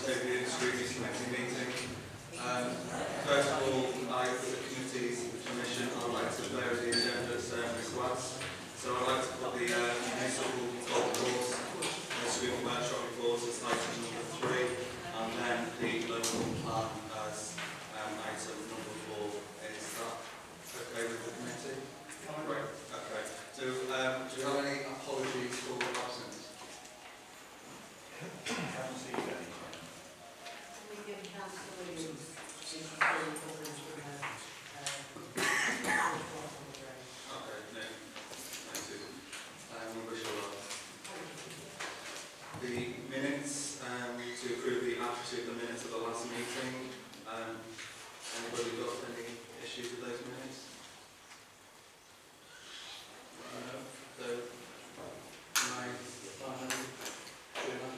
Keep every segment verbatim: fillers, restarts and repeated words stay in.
overview of the Scrutiny Committee meeting. Um, first of all, I, for the committee's permission, I'd like to lower the agenda um, request. So I'd like to put the uh, municipal golf course, the Scrutiny workshop reports as item number three, and then the local plan as um, item number four. Is that okay with the committee? Right. Okay. So, um, do you have any apologies for absence? I haven't seen any. Can we give Councillor Williams the comments from her? Okay, no. Thank you. Um, we wish you well. The minutes, um, to approve the attitude of the minutes of the last meeting. Um, anybody got any issues with those minutes? No. So, can I finally do that?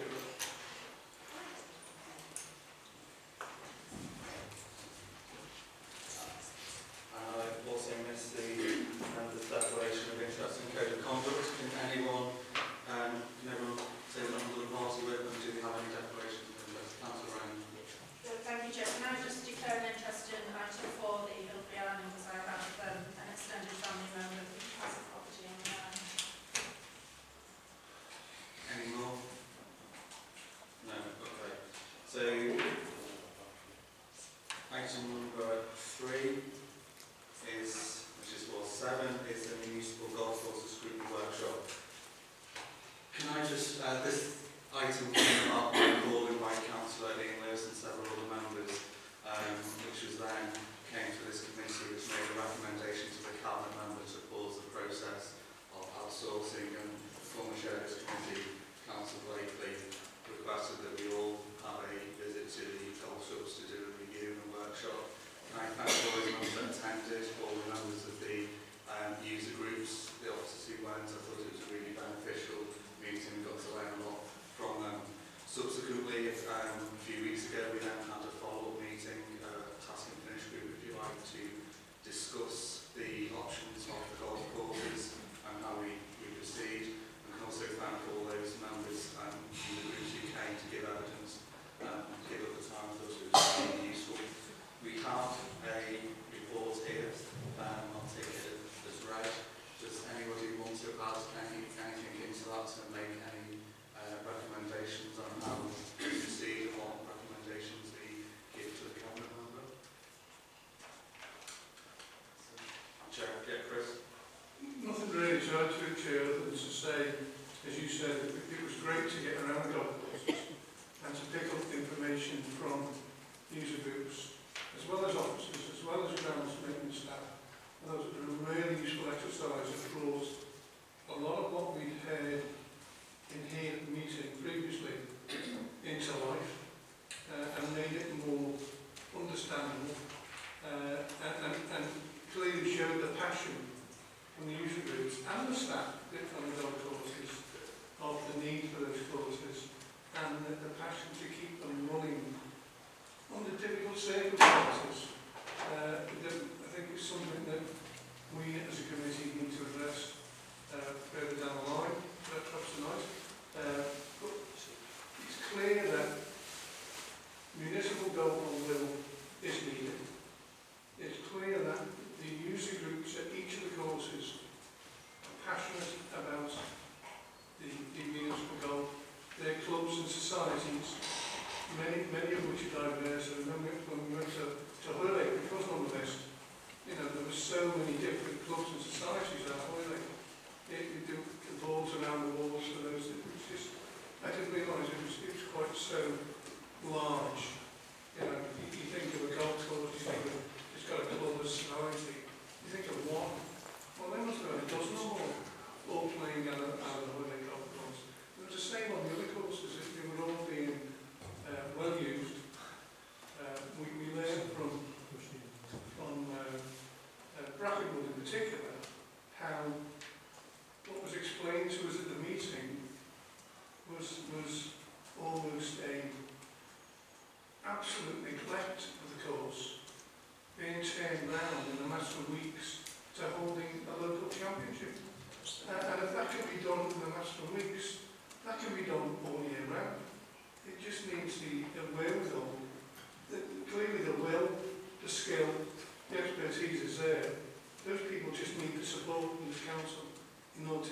And I also missed the, um, the declaration of interest and code of conduct. Can anyone, um, can everyone say that under the party with them? Do they have any declarations of interest? Councillor Rennie. Thank you, Chair. Can I just declare an interest in item four, the Allan, because I have um, an extended family member who has a property on the land. Any more? No. Okay. So, item number three is, which is what, seven, is the municipal golf course scrutiny workshop. Can I just, uh, this item came up called in by Councillor Ian Lewis and several other members, um, which was then came to this committee, which made a recommendation to the cabinet members to pause the process of outsourcing, and the former chair of this committee, Councillor Blakeley, requested that we all have a visit to the golf shops to do a review and a workshop. And I thank all those members that attended, all the members of the um, user groups, the officers who went. I thought it was a really beneficial meeting, got to learn a lot from them. Subsequently, um, a few weeks ago, we then had a follow-up meeting, uh, task and finish group, if you like, to discuss the options of the golf courses and how we, we proceed. And can also thank all those members um, from the groups who came to give evidence um, and give up the time for us, which was really useful. We have a report here, um, I'll take it as read. Does anybody want to add any, anything into that to make any uh, recommendations on how we proceed, and what recommendations we give to the cabinet member? Chair, yeah, Chris? Nothing really to add to it, Chair, other than to say, as you said, it, it was great to get around golf courses and to pick up information from user groups, as well as officers, as well as grounds maintenance staff. And that was a really useful exercise. It brought a lot of what we'd heard in here at the meeting previously into life uh, and made it more understandable uh, and, and, and clearly showed the passion from the user groups and the staff on the golf courses of the need for those courses and the, the passion to keep them running under difficult circumstances. Uh, I think it's something that we as a committee need to address uh, further down the line.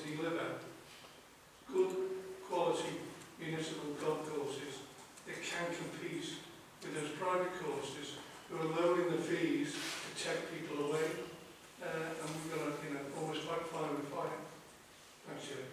to deliver good quality municipal golf courses that can compete with those private courses who are lowering the fees to take people away. Uh, and we've got to, you know, almost fight fire with fire. Thanks, Chair.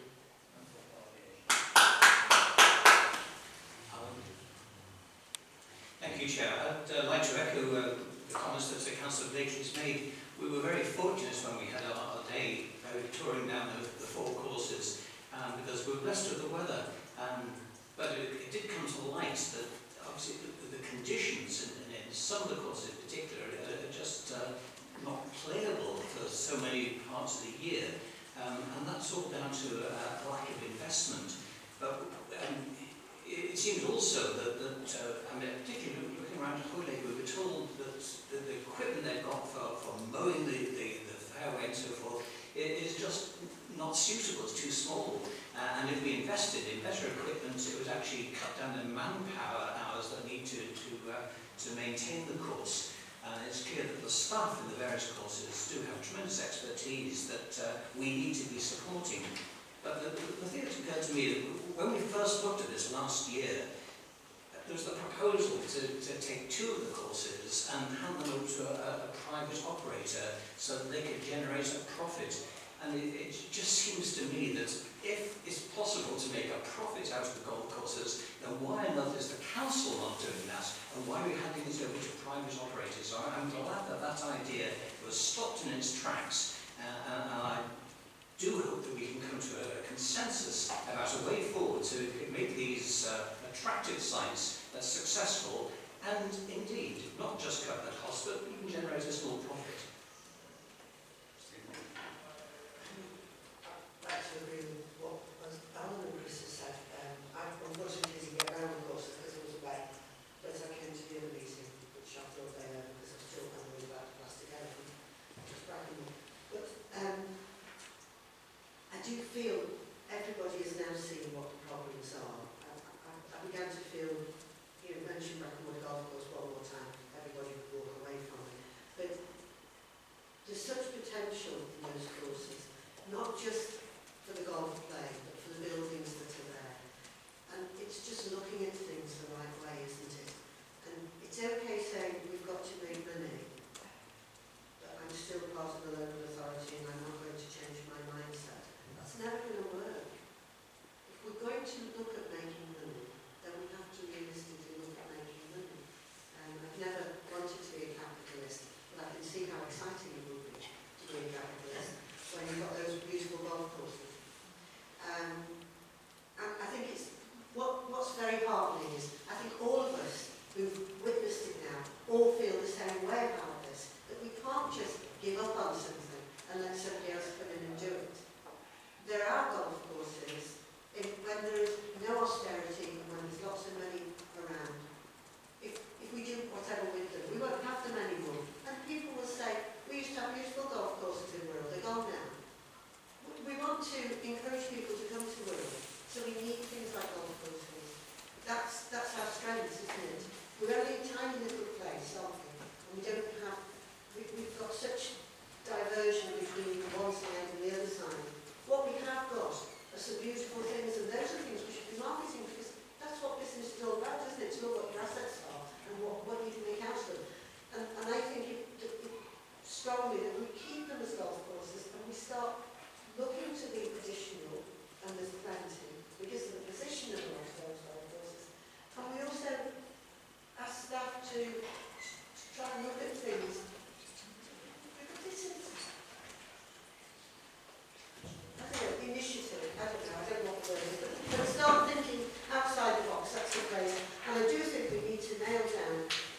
Thank you, Chair. I'd uh, like to echo uh, the comments that Councillor Blakeley's made. We were very fortunate when we had our, our day uh, touring down the, the four courses um, because we were blessed with the weather. Um, but it, it did come to light that obviously the, the conditions in, in some of the courses in particular are, are just uh, not playable for so many parts of the year. Um, and that's all down to a, a lack of investment. But um, it seems also that, that uh, I mean, particularly looking around Hodson, we were told that the, the equipment they've got for, for mowing the, the, the fairway and so forth it is just not suitable, it's too small. Uh, and if we invested in better equipment, it would actually cut down the manpower hours that need to, to, uh, to maintain the course. Uh, it's clear that the staff in the various courses do have tremendous expertise that uh, we need to be supporting. But the, the, the thing that occurred to me, that when we first looked at this last year, there was the proposal to, to take two of the courses and hand them over to a, a private operator so that they could generate a profit. And it, it just seems to me that if it's possible to make a profit out of the golf courses, then why on earth is the council not doing that? And why are we handing it over to private operators? So I'm glad that that idea was stopped in its tracks, uh, and, and I do hope that we can come to a consensus about a way forward to make these uh, attractive sites uh, successful and indeed not just cut the cost but even generate a small profit. I'd like to agree with what Allan and Chris has said. Um, I unfortunately didn't get around the courses because I was away, but I came to the other meeting, which I thought they were because I was still angry about the plastic elephant, just bragging. But um, I do feel everybody is now seeing what the problems are. I, I, I began to feel, you know, mention Brackenwood Golf Course one more time, everybody would walk away from it. But there's such potential in those courses, not just for the golf play, but for the buildings that are there. And it's just looking at things the right way, isn't it? And it's okay saying we've got to make money, but I'm still part of the local authority and I'm not going to change my mindset. That's never going to work. If we're going to look at making money, then we have to realistically look at making money. Um, I've never wanted to be a capitalist, but I can see how exciting it would be to be a capitalist when you've got those beautiful golf courses. Um, and I think it's, what, what's very heartening is, I think all of us who've witnessed it now all feel the same way about this, that we can't just give up on something and let somebody else come in and do it. There are golf courses, if, when there is no austerity and when there's lots of money around, if, if we do whatever with them, we won't have them anymore. And people will say, we used to have beautiful golf courses in Wirral, they're gone now. We want to encourage people to come to Wirral, so we need things like golf courses. That's, that's our strength, isn't it? We're only a tiny little place, aren't we? And we don't have, we, we've got such diversion between one side and the other side. What we have got are some beautiful things, and those are things we should be marketing, because that's what business is all about, isn't it? To look what your assets are and what, what you can make out of them. And, and I think it, it, it strongly that we keep them as golf courses and we start looking to the additional, and there's plenty, because of the position of those golf courses. And we also ask staff to, to try and look at things. Because this is, I don't know, initiative, I don't know, I don't know what the word is, but, but start thinking outside the box, that's the phrase. And I do think we need to nail down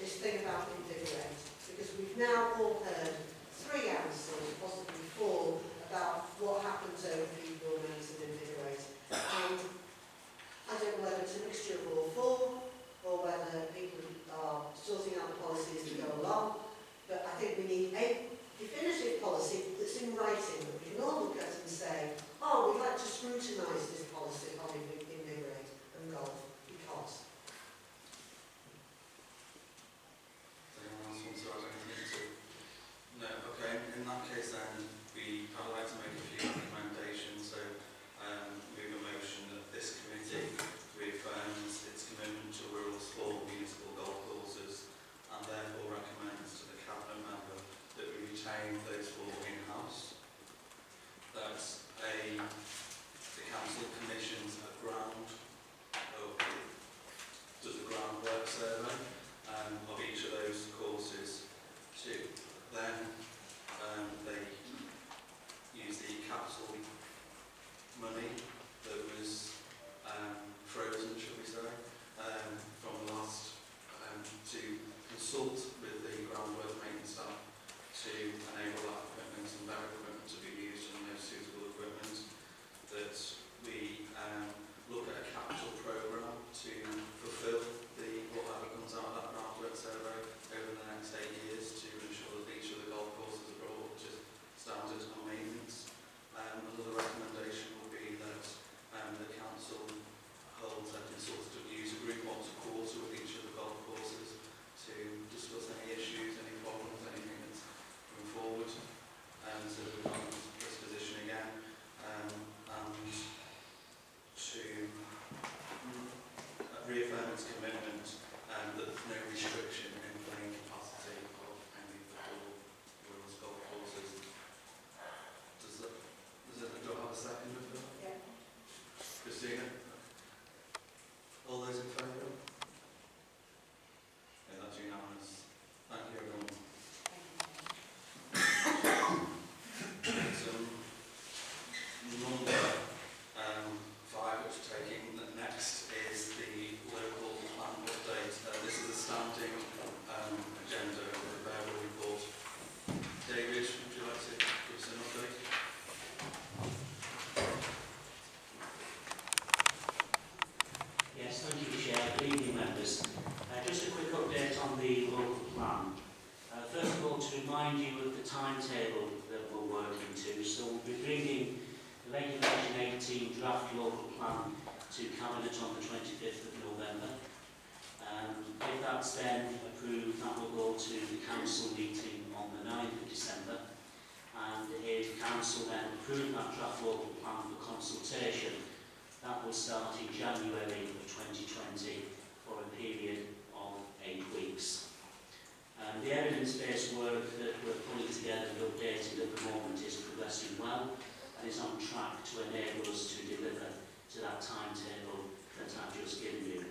local plan to Cabinet on the twenty-fifth of November. Um, if that's then approved, that will go to the Council meeting on the ninth of December. And if Council then approve that draft local plan for consultation, that will start in January of twenty twenty for a period of eight weeks. Um, the evidence-based work that we're pulling together and updating at the moment is progressing well and is on track to enable us to deliver to that timetable that I've just given you.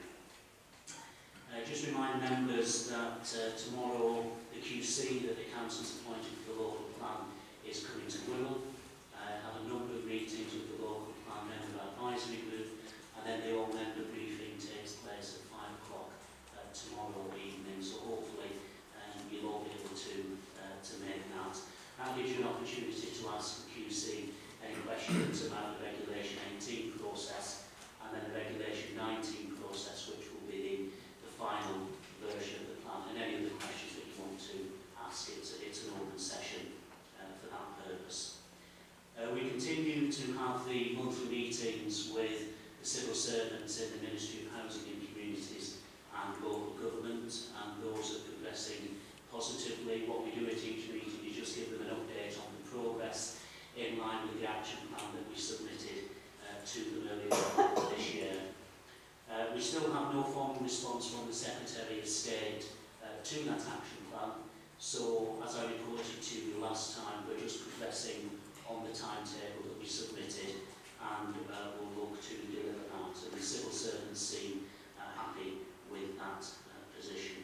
Uh, just remind members that uh, tomorrow the Q C that the Council's appointed for the local plan is coming to Wirral. I uh, have a number of meetings with the local plan member advisory group, and then the all-member briefing takes place at five o'clock uh, tomorrow evening, so hopefully um, you'll all be able to, uh, to make that. That gives you an opportunity to ask the Q C any questions about the Regulation eighteen process and then the Regulation nineteen process, which will be the final version of the plan, and any other questions that you want to ask. It's, it's an open session uh, for that purpose. Uh, we continue to have the monthly meetings with the civil servants in the Ministry of Housing and Communities and local government, and those are progressing positively. What we do at each meeting is just give them an update on the progress in line with the action plan that we submitted uh, to them earlier this year. Uh, we still have no formal response from the Secretary of State uh, to that action plan, so as I reported to you last time, we're just progressing on the timetable that we submitted, and uh, we'll look to deliver that, and the civil servants seem uh, happy with that uh, position.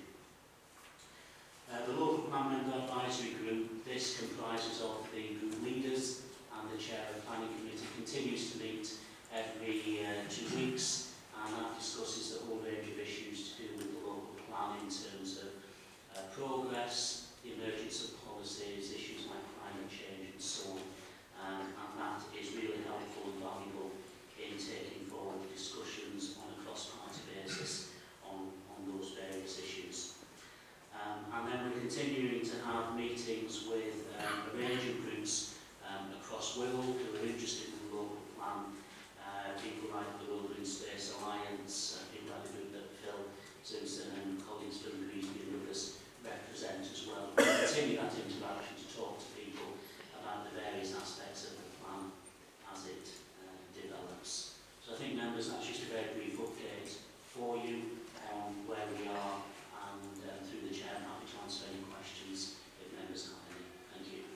Uh, the local plan member advisory group, this comprises of the group leaders and the chair of the planning committee, continues to meet every uh, two weeks. And that discusses the whole range of issues to do with the local plan in terms of uh, progress, the emergence of policies, issues like climate change and so on. Um, and that is really helpful and valuable in taking forward discussions on a cross-party basis on, on those various issues. Um, and then we're continuing to have meetings with um, a range of groups um, across Wirral who are interested in the local plan. Uh, people like the Wirral Green Space Alliance, uh, people like the group that Phil Simpson and colleagues from Greaney and others represent as well. We continue that interaction to talk to people about the various aspects of the plan as it uh, develops. So I think, members, that's just a very brief update for you on where we are, and uh, through the chair, I'm happy to answer any questions if members have any. Thank you.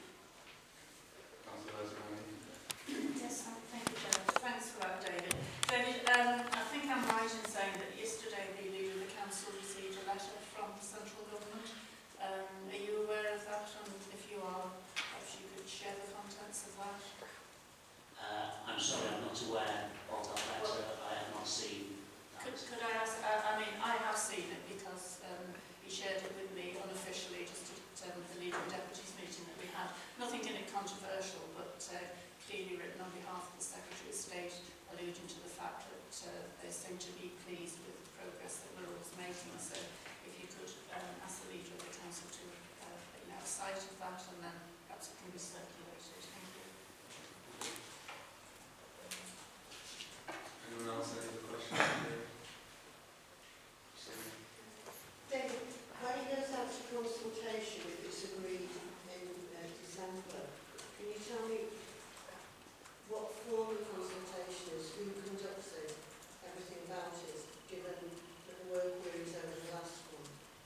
Councillor Lesley. Yes, thank you, Chair. Thanks for that, David. David, um, I think I'm right in saying that yesterday the leader of the council received a letter from the central government. Um, are you aware of that? And if you are, perhaps you could share the contents of that? Uh, I'm sorry, I'm not aware of that letter. Well, I have not seen that. Could, could I ask, uh, I mean, I have seen it because um, he shared it with me unofficially just at um, the leader and deputies meeting that we had. Nothing in it controversial, but uh, clearly written on behalf of the Secretary of State, alluding to the fact that uh, they seem to be pleased with the progress that Wirral is making. So if you could um, ask the leader of the council to uh, you know, sight of that, and then perhaps it can be circulated. Thank you. Anyone else have any other questions? David, when it goes out to consultation, if it's agreed in uh, December, can you tell me what form of consultation is, who conducts it, everything about it, given the work queries over the last one?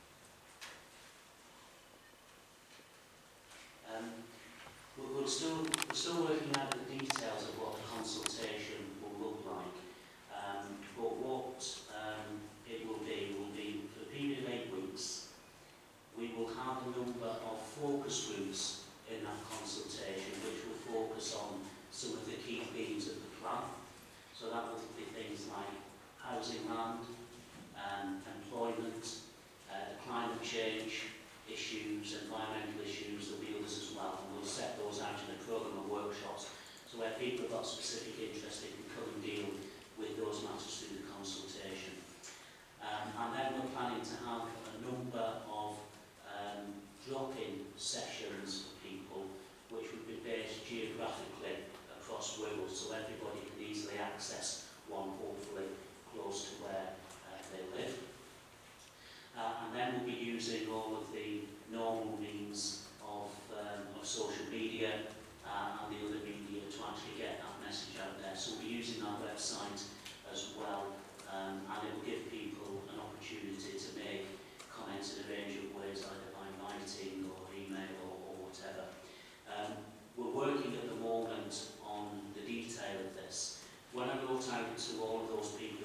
Um, we're, we're, still, we're still working out the details of what the consultation will look like, um, but what um, it will be will be for a period of eight weeks. We will have a number of focus groups in that consultation which will focus on some of the key themes of the plan. So that will be things like housing land, um, employment, uh, climate change issues, environmental issues. There'll be others as well, and we'll set those out in a programme of workshops, so where people have got specific interest, they can come and deal with those matters through the consultation. Um, and then we're planning to have a number of um, drop-in sessions for people which would be based geographically across Wirral, so everybody can easily access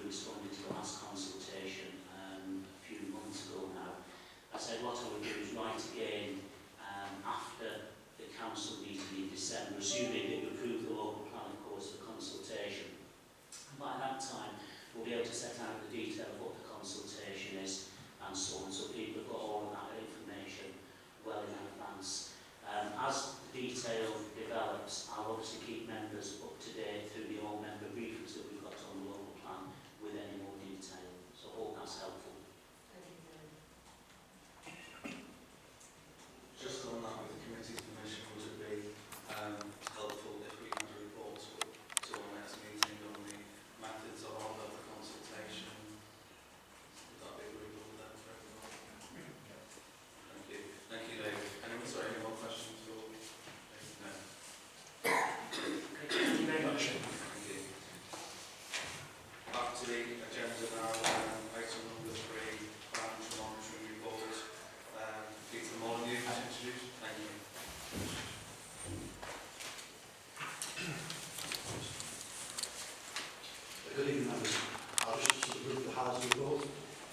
responded to the last consultation um, a few months ago now. I said what I would do is write again um, after the council meeting in December, assuming that you approve the local plan, of course, for consultation. And by that time, we'll be able to set out the detail of what the consultation is and so on, so people have got all of that information well in advance. Um, as the detail develops, I'll obviously keep members up to date through the all-member briefings that we've got on the local plan with any more detail. So I hope that's helpful. Thank you very much. Just on that, with the committee's permission, would it be um, helpful if we had a report to, to our next meeting on the methods of, of the consultation? Would that be agreeable then for everyone? Thank you. Thank you, David. Anyone, sorry, any more questions at all? No. Thank you very much. Thank you. Back to the agenda now, um, item number three, financial monitoring report. Um, Peter Molyneux to introduce. Thank you. Good evening, members. I'll just sort of look at the housing report.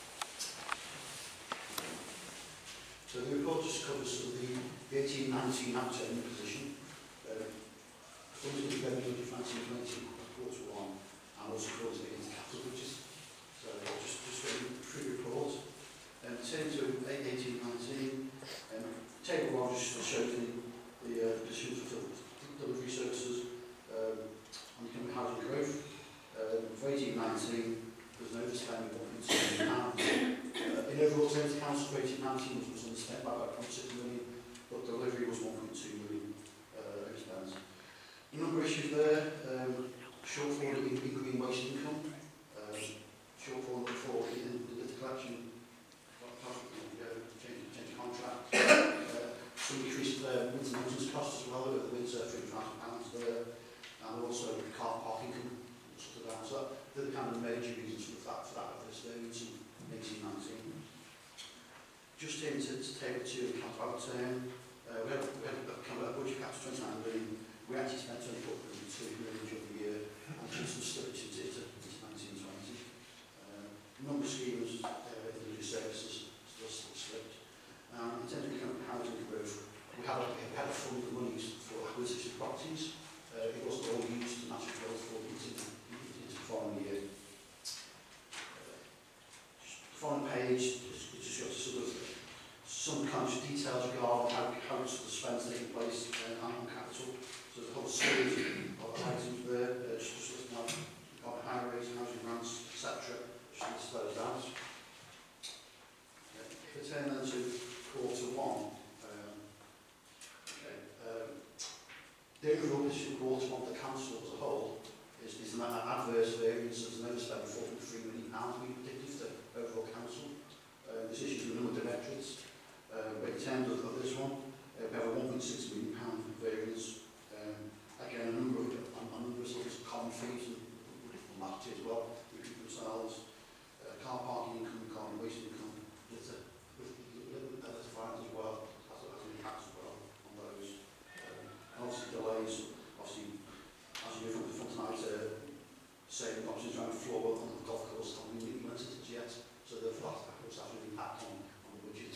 So the report just covers sort of the eighteen nineteen outturning position. Um, funds will be revenue of nineteen twenty, quarter one, and also covers the into capital budget. So just just going through the report. Um, turning to eighteen nineteen, um, table one just shows the the uh, pursuit of delivery services um, and economic housing growth. Um, for eighteen nineteen, there was an overspend of one point two million pounds. Uh, in overall terms, the council for eighteen nineteen was, was underspent by about one point six million, but delivery was one point two million uh, overspend. A number of issues there, um, shortfall in, in green waste income, um, shortfall for in the, the collection, change, change contract, uh, some increased uh, winter maintenance costs as well, over the winter, three hundred thousand pounds there, and also car park income. So they're the kind of major reasons for that, for that adverse variance in eighteen nineteen. Just into to table two, the capital outturn, uh, we had, we had a, kind of a budget cap to twenty-nine million. We actually spent twenty-four point two million during the year, and just some slippage into, into, into nineteen twenty. Uh, number of schemes, uh, individual services, still, still slipped. Um, in terms of economic housing growth, we had a, we had a fund of money for acquisition of properties. Uh, it wasn't all used to match growth for the following year. Uh, the following page is just got sort of some kind of details regarding how, how much of the spend's taking place uh, on capital. So there's a whole series of items there, uh, just, just listing out, we've got higher rates, housing grants, et cetera. Just list those out. Okay. If we turn then to quarter one, um, okay, um, the overall position of quarter one of the council as a whole is, is an adverse variance of an overspend of four point three million pounds we predicted for the overall council. Uh, this issues a number of directorates. Uh, but in terms of, of this one, uh, we have a one point six million pound variance. Um, again, a number of a, a number of sort of common fees and market as well, which themselves. Uh, car parking income, car and waste income, with the with the fines as well, has, has an impact as well on those. Um, and obviously delays, obviously. As you know from the front tonight, uh, saying options around the floor on the golf course haven't been implemented yet, so therefore that of course has an impact on, on the budget.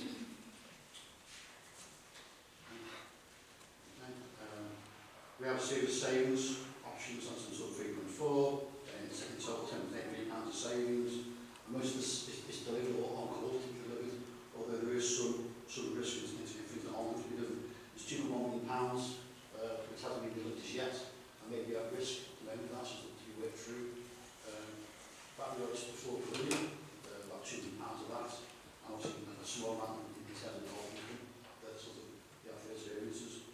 Okay. Um, we have a series of savings options on some sort of three point four, and it's in total ten point eight million pounds of savings. And most of this is, is delivered or on call to be delivered, although there is some some risk in things that aren't going to be delivered. It's two point one million pounds, uh, which hasn't been delivered as yet. Maybe at risk at the moment, that's just to be worked through. Um, battery roads before pavilion, uh, about two hundred pounds of that, and obviously a small amount in terms of the whole income, that's sort of the adverse variances.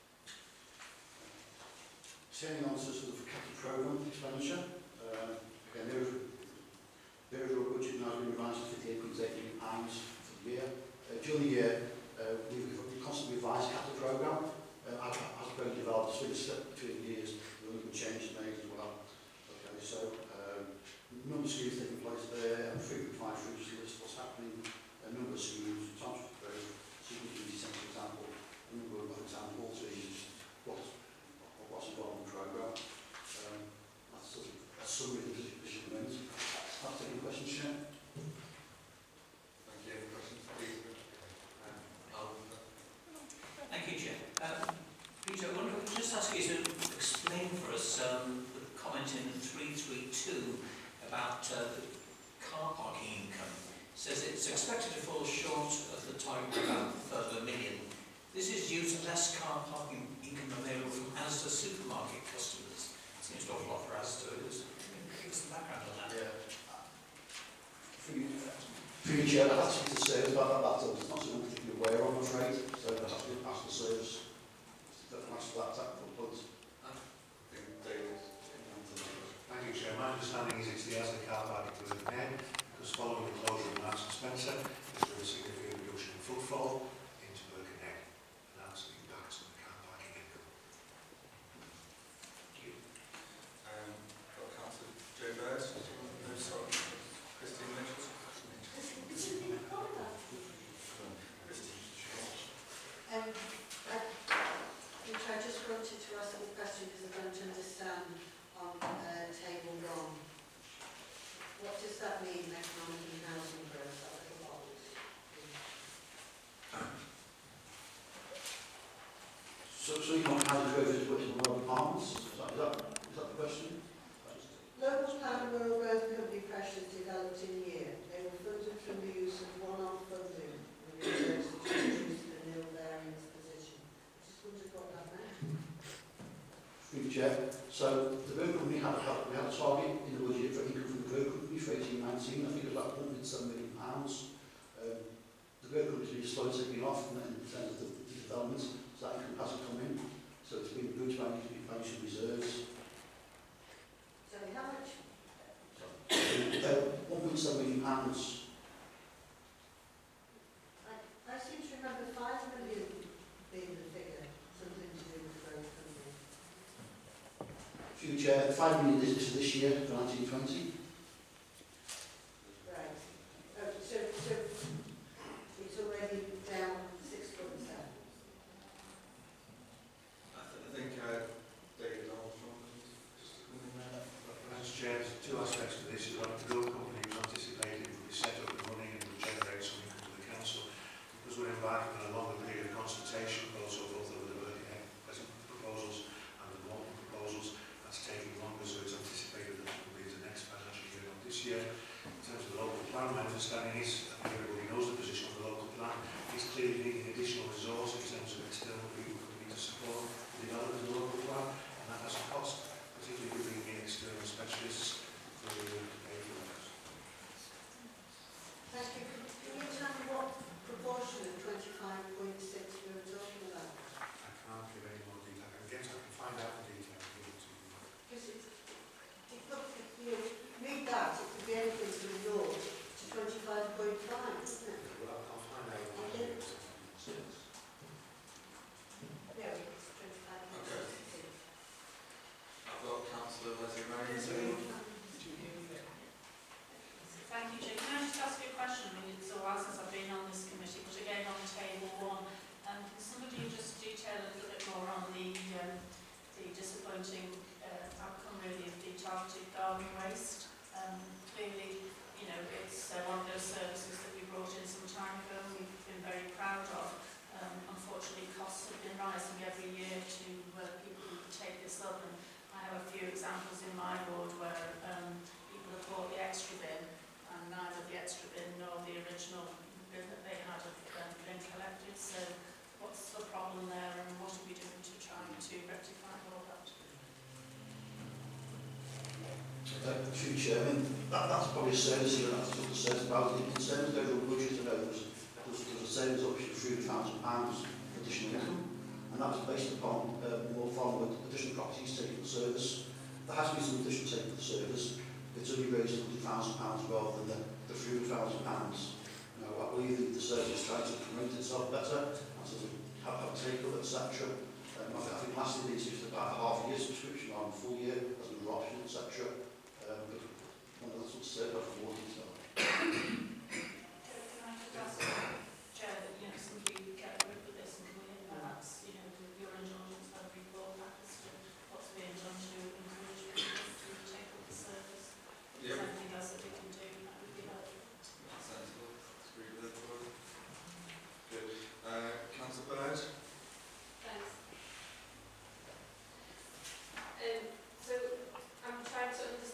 Uh, turning on to sort of capital programme expenditure, uh, again, the overall budget now has been revised to fifty-eight point eight million pounds for the year. Uh, during the year, uh, we've, we've constantly revised capital programme. Uh, as, as Brame developed, it's been a step between years, there will be changes made as well. Okay, so um, number of schemes taking place there, and three point five through just list what's happening, a number of schemes, transfer growth, schemes duty centre, for example, a number of examples, so just what's, what's involved in the programme. Um, that's sort of that uh, the car parking income says it's expected to fall short of the target of about a third of a million. This is due to less car parking income available from Asda supermarket customers. Seems an awful lot for Asda. Give us some background on that. Yeah. Through your chair, I have to say about that, that it's not something to be aware of, I'm afraid, so I have to ask the service. Don't ask that technical point. Thank you, Chair. My understanding is it's the Asda car park at Birthing Egg, because following the closure of Marks and Spencer, there's been a significant reduction in footfall into Birthing Egg, and that's the impact on the car parking income. Thank you. Um, got Councillor Jo Bird. No, sorry. Christina Mitchell. Um, I, which I just wanted to ask a question because I don't understand on uh, table one. What does that mean, economic and housing growth? That little box? So, so you want how the growth is working on local departments? Is that, is that, is that the question? Local plan and rural growth company pressures developed in a year. They were funded from the use of one-off funding and research to reduce the nil variance position. I just wondered what that meant. Through the chair. So the growth company had, had, we had a target in the budget for income from the growth company for eighteen nineteen. I think it was about one point seven million pounds. Um, the growth company is slowly taking off in, in terms of the, the development, so that income hasn't come in. So it's been boosted by financial reserves. So how much? Uh, one point seven million pounds. I, I seem to remember five million being the figure, something to do with growth company. Through the chair, five million is for this year, for nineteen twenty. Right. Oh, so, so it's already down six point seven. I, th I think uh, David Armstrong just come in there. As Chair, there's two aspects to this. You've got the growth company who's anticipated will be set up and running and will generate some income to the council. Because we're embarking on a longer period of consultation, but also both over the Birthing Egg present proposals and the Walton proposals, that's taking longer, so it's anticipated that it will be the next financial year, not this year. In terms of the local plan, my understanding is, I think everybody knows the position of the local plan, it's clearly needing additional resource in terms of external people who need to support the development of the local plan, and that has a cost, particularly if we bring in external specialists who will pay for that. Thank you. Can you tell me what proportion of twenty-five point six we were talking about? I can't give any more detail. I can get, I can find out the detail and give it to you. Because it's, it looks, if you read that, it could be anything from naught to twenty-five point five, isn't it? Well, I'll, I'll find out what Okay. it is. Yeah, it's twenty-five point six. I've got Councillor Lesley Rennie. Thank you, Jim. Can I just ask you a question? I mean, it's a while since I've been on this committee, but again on table one, um, can somebody just detail a little bit more on the um, the disappointing uh, outcome really of the targeted garden waste? Um, clearly, you know, it's uh, one of those services that we brought in some time ago and we've been very proud of. Um, unfortunately, costs have been rising every year to uh, people who take this up, and I have a few examples in my ward where um, people have bought the extra bin and neither the extra bin nor the original bin that they had have um, been collected. So what's the problem there and what are we doing to try to rectify all that? Uh, through the chair, I mean, that, that's probably a service here, and that's what the service about. In terms of the overall budget, I know there was, there was, there was a savings option of three hundred thousand pounds additional income, and that was based upon uh, more forward additional properties taken for service. There has been some additional taken for service. It's only raised one hundred thousand pounds rather than the, the three hundred thousand pounds. Now, I believe that the service is trying to promote itself better, and to have, have a take-up, et cetera. Um, I, th I think last year they used about a half a year subscription on a full year as another option, et cetera. Um, but one of that's what's said about more detail. Can I just ask, Chair, that you know, somebody get a grip of this and come in, perhaps, you know, with your indulgence, have a report back as to what's being done to encourage people to take up the service. If there's Yep. anything else that we can do, that would be helpful. That's sensible. That's agree with everybody. Good. Uh, Councillor Bird. Thanks. Um, so I'm trying to understand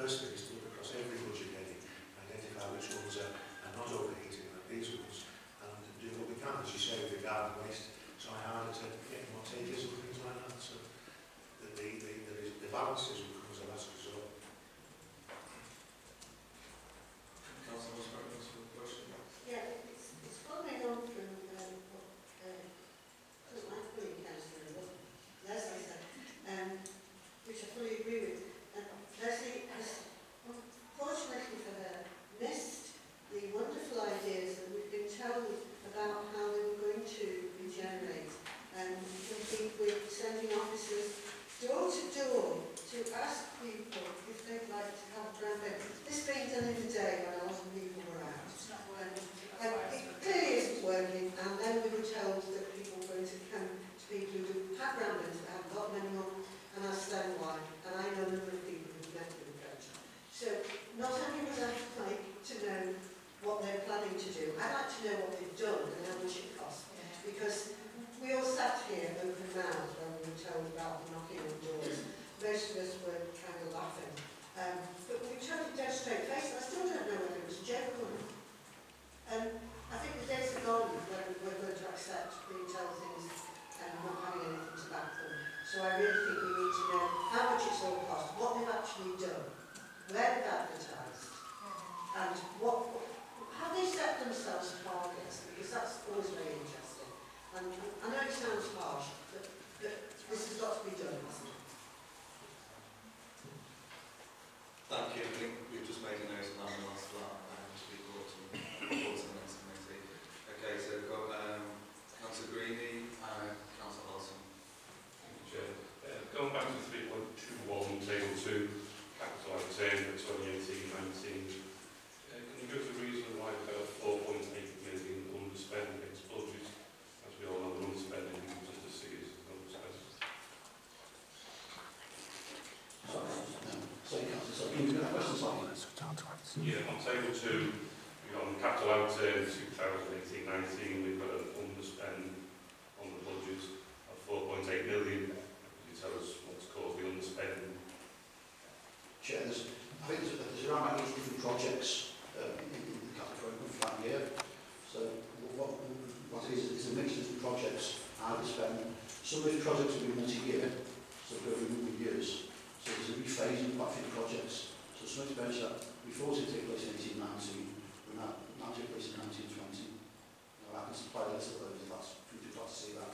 first thing is to look across every budget heading, identify which ones are, are not overheating like these ones, and do what we can, as you say, with the garden waste, try harder to get more takers and things like that, so that the, the, the, the balances will come as a last resort. Councillor Muspratt, what's your question? Yeah, it's, it's following on from um, what uh, I don't like fully Councillor what Lesley said, um, which I fully agree with. And Lesley has, unfortunately for her, missed the wonderful ideas that we've been told about how they were going to regenerate. And we think we're sending officers door to door to ask people if they'd like to have a Brame. This being done in the day when a lot of people were out. It's not And, working. and it clearly isn't working, and then we were told that people were going to come to people who do pack Brambles that haven't got many on and ask them why. And I know a number of people who've met with the coach. So not only would I like to know what they're planning to do, I'd like to know what they've done and how much it costs. Because we all sat here open mouthed when we were told about the knocking on doors. Most of us were kind of laughing. Um, but we tried to dead straight face. I still don't know whether it was a joke or not. Um, I think the days are gone when we're going to accept being told things and not having anything to back them. So I really think we need to know how much it's all cost, what they've actually done, where they've advertised, and what, have they set themselves targets, because that's always very interesting. And I know it sounds harsh, but, but this has got to be done, hasn't it? Thank you. I think we've just made a note of that in the last flat um, to be brought to report to the next committee. Okay, so we've got um, Councillor Greaney and Councillor Hodson. Thank you, Chair. Uh, going back to three point two one, table two, capital item for twenty eighteen nineteen, uh, can you give us a reason why we've got a four point eight million underspend against budget? As we all know, the underspending comes into figures as underspend. Sorry, um, sorry, Councillor, sorry, can you repeat that question, sorry? Yeah, on table two, we've got on capital outtake two thousand eighteen nineteen, we've got an underspend on the budget of four point eight million. Could you tell us what's caused the underspending? Chair, there's, I think there's, there's around about eight different projects um, in, in the capital program for that year. So what, what it is, is a mix of different projects, how they spend. Some of these projects will be multi-year, so over a number of years. So there's a rephasing of quite a few projects. So some expenditure that we thought would take place in eighteen nineteen, will now, now take place in nineteen twenty. Now I can supply a list of those if that's, if you'd like to see that.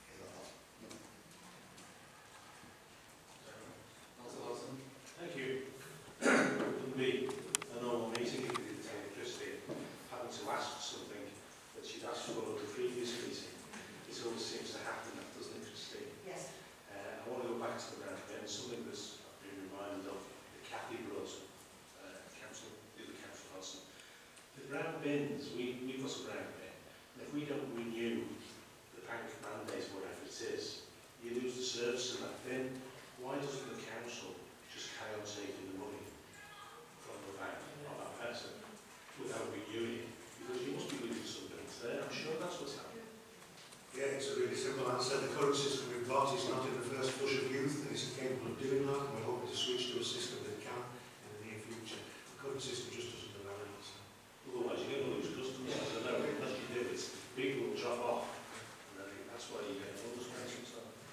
Councillor Hodson. Thank you. It wouldn't be a normal meeting if we didn't take Christine having to ask something that she'd asked for at the previous meeting. It always seems to happen, that doesn't it, Christine? Yes. Uh, I want to go back to the ground again, something that's I've been reminded of, the Kathy brought up, uh, Council, the other Council Hodson. The brown bins, we, we've got a brown bin, and if we don't renew the bank mandate, whatever it is, you lose the service in that bin. Why doesn't the council just carry on taking the money from the bank on that person without renewing it? Because you must be losing some bins there. I'm sure that's what's happening. Yeah, it's a really simple answer. The current system we've got is not in the first flush of youth and isn't capable of doing that, and we're hoping to switch to a system that can in the near future. The current system just doesn't allow it. So. Otherwise you're going to lose customers. Yeah. So no, unless you do it, people will drop off. And then that's why you get all those pensions.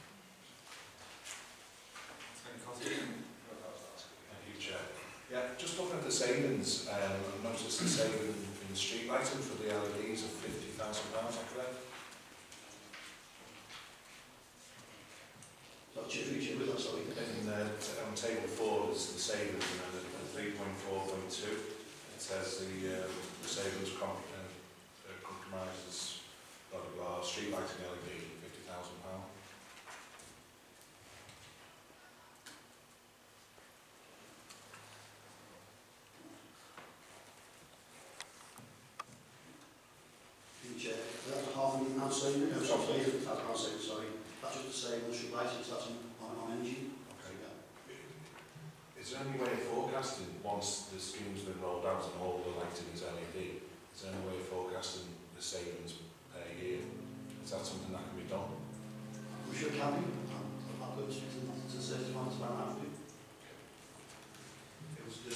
Thank you, Chair. Yeah, just looking at the savings, um, I've noticed the saving in the street lighting for the L E Ds of fifty thousand pounds, is that correct? So, Chair, Chair, with that, sorry. In uh, t on table four is the savings, and then at three point four point two, it says the, uh, the savings comp uh, uh, compromises blah blah blah, street lighting L E D, fifty thousand pounds. Chair, that's a half a million pound saving, no, sorry, eight thousand pound saving, sorry. That's just the same on street lighting, so that's on, on, on energy. Okay. Yeah. Is there any way of forecasting, once the scheme's been rolled out and all the lighting is L E D, is there any way of forecasting the savings per year? Is that something that can be done? We sure can be. I'll go to the certified to find out for you. It was the,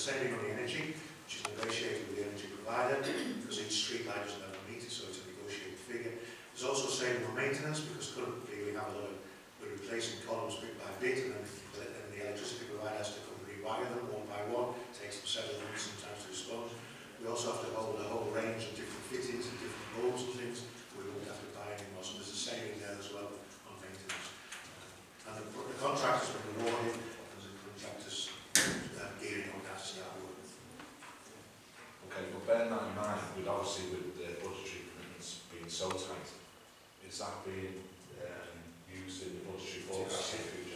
saving on the energy, which is negotiated with the energy provider, because each street light doesn't have a meter, so it's a negotiated figure. There's also saving on maintenance, because currently we have a lot of, we're replacing columns bit by bit, and then the, and the electricity provider has to come and rewire them one by one. It takes them several months sometimes to respond. We also have to hold a whole range of different fittings and different bulbs and things. We won't have to buy anymore, so there's a saving there as well on maintenance. And the, the contract has been awarded, and the contractors uh, gearing up now to start work. Okay, but bear that in mind, with obviously with the budgetary commitments being so tight, is that being um, used in the budgetary forecast in the future?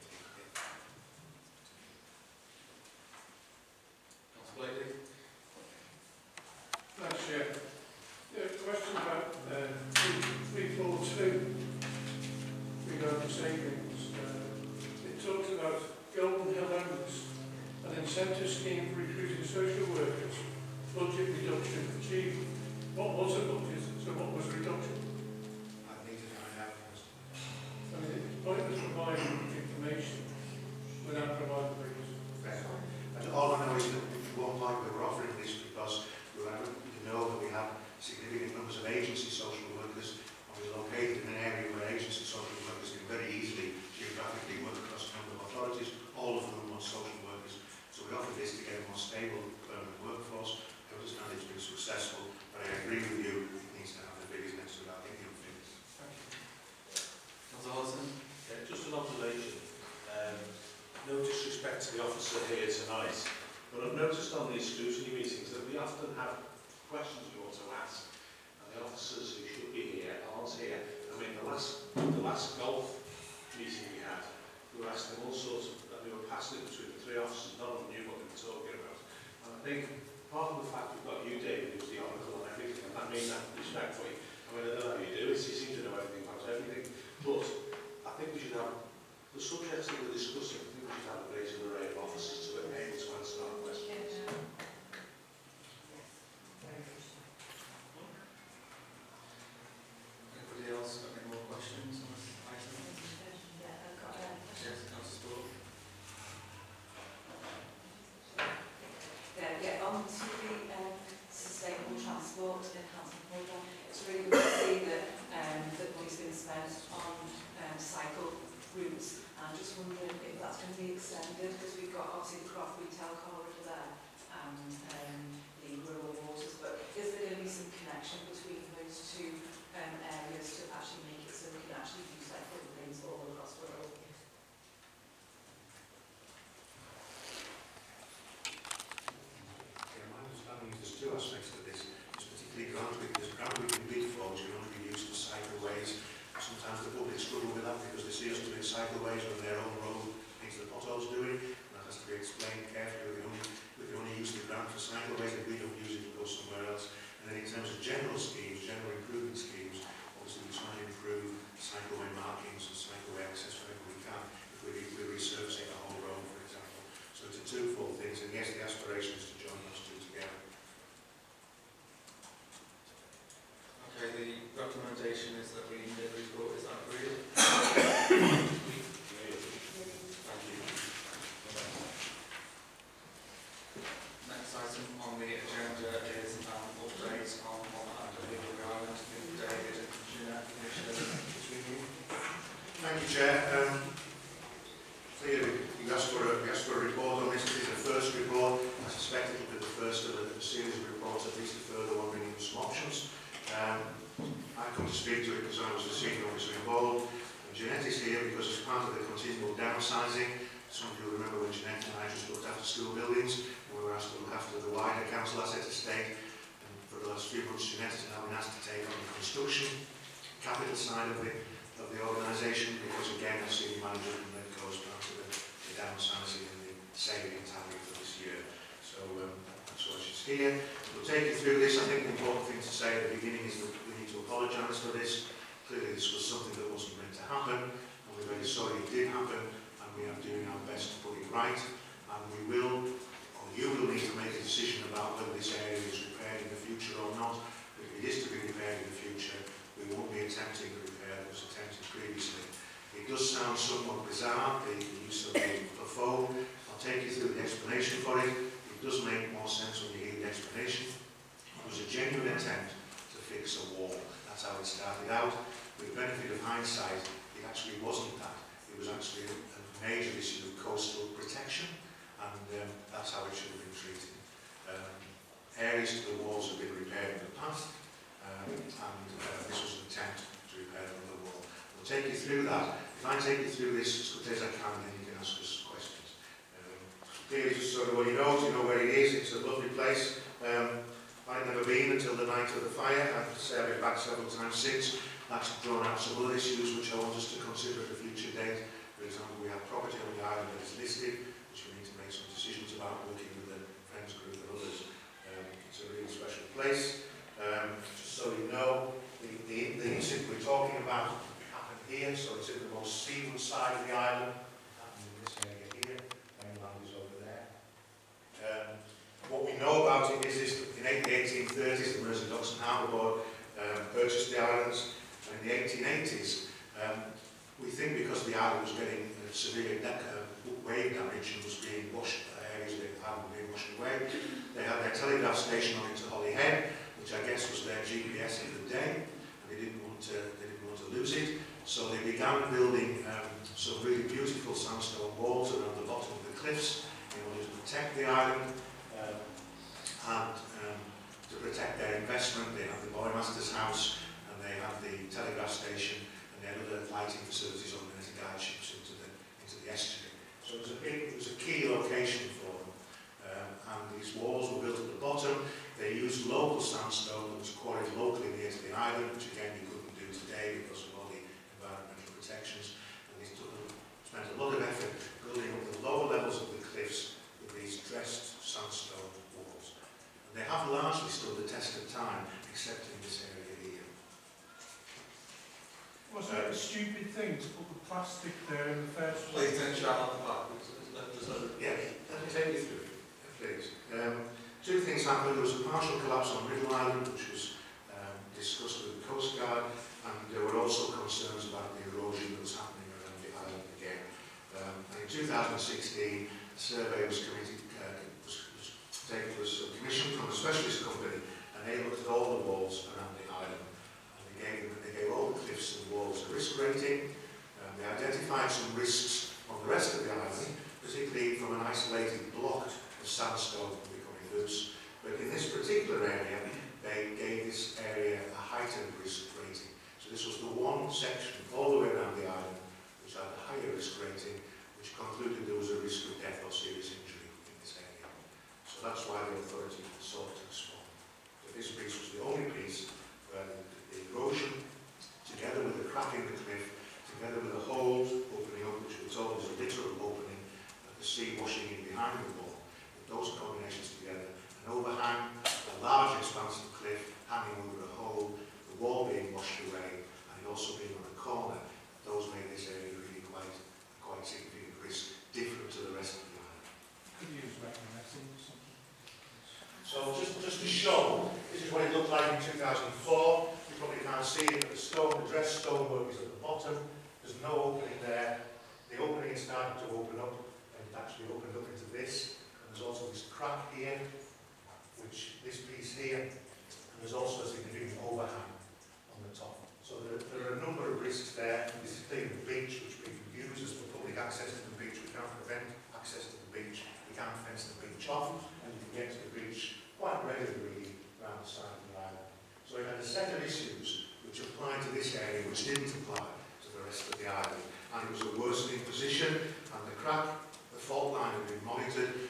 Councillor Blakeley? Thanks, Chair. Yeah, question about uh, three four two regarding savings. Uh, it talks about Golden Helens, an incentive scheme for recruiting social workers, budget reduction achieved. What was the budget? So what was the reduction? I need to find out. I mean, it's pointless providing information without providing figures. Fair. And all I know is that at one point we were offering this because we were able to know that we have significant numbers of agency social workers, and we're located in an area where agency social workers can very easily geographically work across a number of authorities, all of whom want social workers. So we offered this to get a more stable permanent workforce. I understand it's been successful, but I agree with you, it needs to have the figures next to that income figures. Thank you. Councillor Hodson? Yeah, just an observation. Um, no disrespect to the officer here tonight, but I've noticed on these scrutiny meetings that we often have questions we want to ask, and the officers who should be here aren't here. I mean, the last the last golf meeting we had, we were asking all sorts of, and we were passing it between the three officers, none of them knew what they were talking about. And I think part of the fact we've got you, David, who's the oracle on everything, and I mean that respectfully. I mean, I don't know how you do it, you seem to know everything about everything, but I think we should have, the subjects that we're discussing, I think we should have a greater array of officers to be able to answer our questions. Anybody else got any more questions on this item? Yeah, I've got a question. Yes, Councillor Spoor. Yeah, yeah, on to the um, sustainable transport enhancement programme. It's really good to see that um, that money's been spent on um, cycle routes. I'm just wondering if that's going to be extended, because we've got obviously the Croft Retail Corridor there and um, the Wirral Waters, but is there going to be some connection between those two um, areas to actually make it so we can actually use cycle lanes all across Wirral? Yeah, my understanding is there's two aspects to this. There's particularly grant week. There's grant week in bid for, which can only be used for cycleways. Sometimes the public struggle with that because they see us doing cycleways when their own road needs the potholes doing. And that has to be explained carefully. We can only, we can only use the grant for cycleways. If we don't use it, it goes somewhere else. And then in terms of general schemes, general improvement schemes, obviously we try and improve cycleway markings and cycleway access wherever we can. If we, if we resurface a whole road, for example. So it's a twofold thing. And yes, the aspiration is to join those two together. Okay, the recommendation is that we need a report. Is that agreed? Thank you. Next item on the agenda is an update on what happened in Legal Island with David and Jeanette. Between you. Thank you, Chair. Um, clearly, you asked for a, you asked for a report on this. This is the first report. I suspect it will be the first of a, a series of reports, at least a further one bringing some options. Um, I come to speak to it because I was the senior officer involved. And Jeanette is here because as part of the continual downsizing, some of you will remember when Jeanette and I just looked after school buildings, and we were asked to look after the wider council asset estate. And for the last few months, Jeanette has now been asked to take on the construction, capital side of the, of the organisation, because again, as senior manager, and that goes back to the, the downsizing and the saving tally for this year. So um, that's why she's here. We'll take you through this. I think the important thing to say at the beginning is that we need to apologise for this. Clearly this was something that wasn't meant to happen, and we're very sorry it did happen, and we are doing our best to put it right. And we will, or you will need to make a decision about whether this area is repaired in the future or not. But if it is to be repaired in the future, we won't be attempting the repair that was attempted previously. It does sound somewhat bizarre, the use of the, the foam. I'll take you through the explanation for it. It it does make more sense when you hear the explanation. It was a genuine attempt to fix a wall. That's how it started out. With the benefit of hindsight, it actually wasn't that. It was actually a, a major issue of coastal protection, and um, that's how it should have been treated. Um, areas to the walls have been repaired in the past, um, and uh, this was an attempt to repair another wall. We'll take you through that. If I take you through this as quickly as I can, then you can ask us questions. Um, here is sort of what you know, you know where it is. It's a lovely place. Um, I'd never been until the night of the fire. I've said I've been back several times since. That's drawn out some other issues which I want us to consider at a future date. For example, we have property on the island that is listed, which we need to make some decisions about, working with the Friends group and others. Um, it's a really special place. Um, just so you know, the, the, the incident we're talking about happened here, so it's in the most seaward side of the island. It happened in this area here. Mainland is over there. Um, what we know about it is this, that in the eighteen thirties, the Mersey Docks and Harbour Board um, purchased the islands. In the eighteen eighties, um, we think because the island was getting uh, severe deck, uh, wave damage and was being washed, uh, areas of the island were being washed away, they had their telegraph station on into Holyhead, which I guess was their G P S of the day, and they didn't want to, they didn't want to lose it. So they began building um, some really beautiful sandstone walls around the bottom of the cliffs in order to protect the island um, and um, to protect their investment. They had the Boymaster's house, they have the telegraph station, and they had other lighting facilities on the guide ships into the into the estuary. So it was a big, it was a key location for them. Um, and these walls were built at the bottom. They used local sandstone that was quarried locally near to the island, which again you couldn't do today because of all the environmental protections. And they took, spent a lot of effort building up the lower levels of the cliffs with these dressed sandstone walls. And they have largely stood the test of time, except in this area. Was it a stupid thing to put the plastic there in the first Please place? don't shout at the back. Yeah, let me take you through, please. Um, two things happened. There was a partial collapse on Middle Island, which was um, discussed with the Coast Guard, and there were also concerns about the erosion that was happening around the island again. Um, and in two thousand sixteen, a survey was committed, uh, was, was taken, was commissioned from a specialist company, and they looked at all the walls around the island. Gave, they gave all the cliffs and walls a risk rating. Um, they identified some risks on the rest of the island, particularly from an isolated block of sandstone becoming loose. But in this particular area, they gave this area a heightened risk rating. So this was the one section all the way around the island which had a higher risk rating, which concluded there was a risk of death or serious injury in this area. So that's why the authority sought to respond. But this piece was the only piece where the The erosion, together with the crack in the cliff, together with the holes opening up, which we told was a literal opening, and the sea washing in behind the wall, with those combinations together, an overhang, a large expanse of cliff hanging over a hole, the wall being washed away, and it also being on a corner, those made this area really quite, quite significant risk, different to the rest of the island. Could you use recognising or something? So just, just to show, this is what it looked like in two thousand four. You probably can't see it, but the stone, the dressed stonework is at the bottom. There's no opening there. The opening is starting to open up, and it actually opened up into this. And there's also this crack here, which this piece here, and there's also a significant overhang on the top. So there, there are a number of risks there. This is clearly the beach, which we can use as for public access to the beach. We can't prevent access to the beach. We can't fence the beach off, and you can get to the beach quite regularly around the side of the island. So we had a set of issues which applied to this area which didn't apply to the rest of the island. And it was a worsening position, and the crack, the fault line had been monitored,